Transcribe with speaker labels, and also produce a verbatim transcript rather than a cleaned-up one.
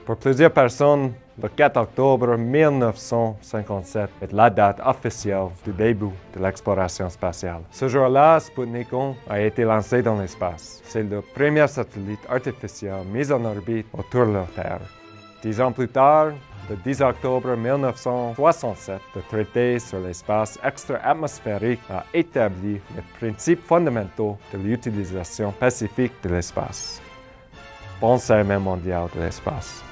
Speaker 1: Pour plusieurs personnes, le quatre octobre mille neuf cent cinquante-sept est la date officielle du début de l'exploration spatiale. Ce jour-là, Sputnik un a été lancé dans l'espace. C'est le premier satellite artificiel mis en orbite autour de la Terre. Dix ans plus tard, le dix octobre mille neuf cent soixante-sept, le traité sur l'espace extra-atmosphérique a établi les principes fondamentaux de l'utilisation pacifique de l'espace. Bonne semaine mondiale de l'espace.